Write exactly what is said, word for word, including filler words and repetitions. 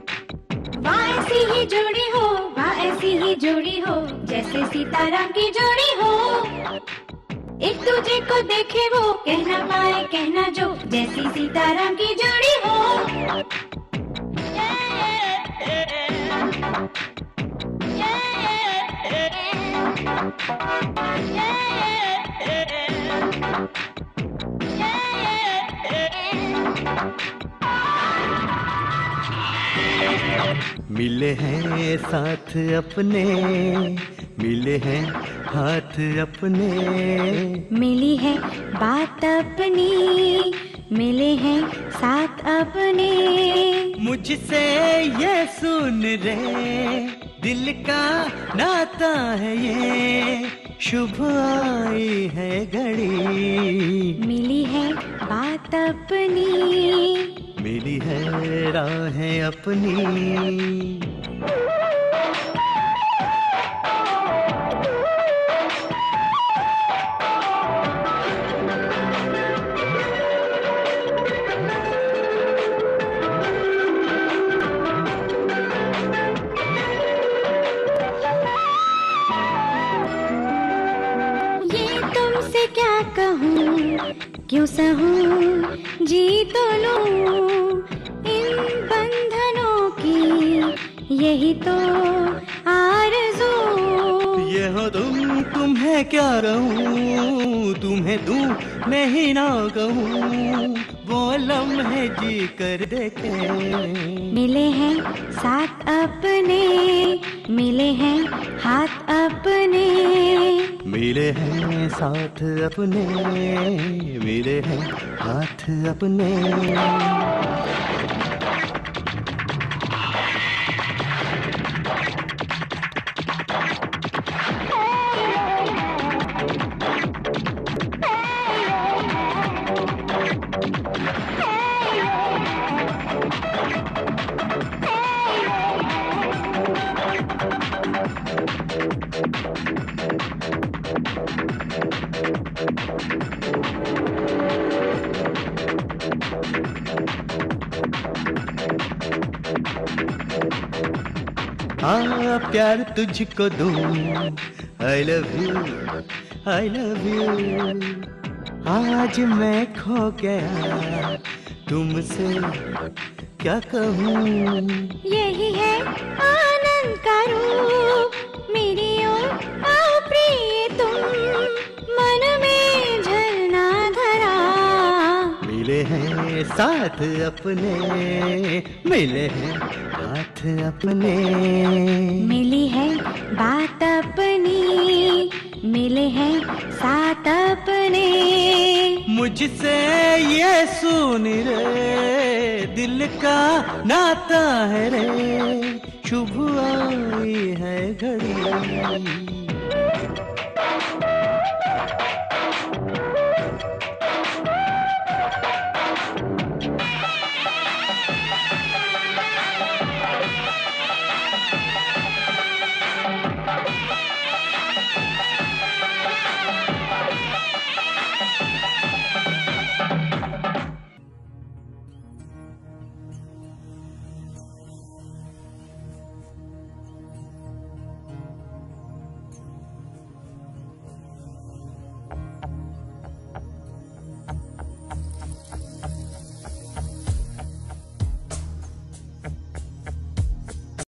वाह ऐसी ही जोड़ी हो, वाह ऐसी ही जोड़ी हो, जैसे सीताराम की जोड़ी हो। एक दूजे को देखे वो कहना पाए कहना जो, जैसी सीताराम की जोड़ी हो। मिले हैं साथ अपने, मिले हैं हाथ अपने, मिली है बात अपनी, मिले हैं साथ अपने। मुझसे ये सुन रे, दिल का नाता है ये, शुभ आई है घड़ी। मिली है बात अपनी, मिली है राहें अपनी। तुमसे क्या कहूँ क्यों सहूँ जी तो लूँ, इन बंधनों की यही तो आरज़ू। ये हो तुम तुम्हें क्या रहूं, तुम्हें दूं नहीं ना कहूँ, वो लम्हे जी कर देखे। मिले हैं साथ अपने, मिले हैं हाथ अपने, मिले हैं साथ अपने, मिले हैं हाथ अपने। हाँ प्यार तुझको दूं, I love you, I love you। आज मैं खो गया तुमसे क्या कहूँ, यही है आनंद का रूप, मेरी ओर आओ प्रिय तुम, मन में झरना धरा। मिले हैं साथ अपने, मिले हैं हाथ अपने, मिली है बात अपनी, मिले हैं साथ अपने। मुझसे ये सुन रे, दिल का नाता है रे, शुभ आई है घड़ी।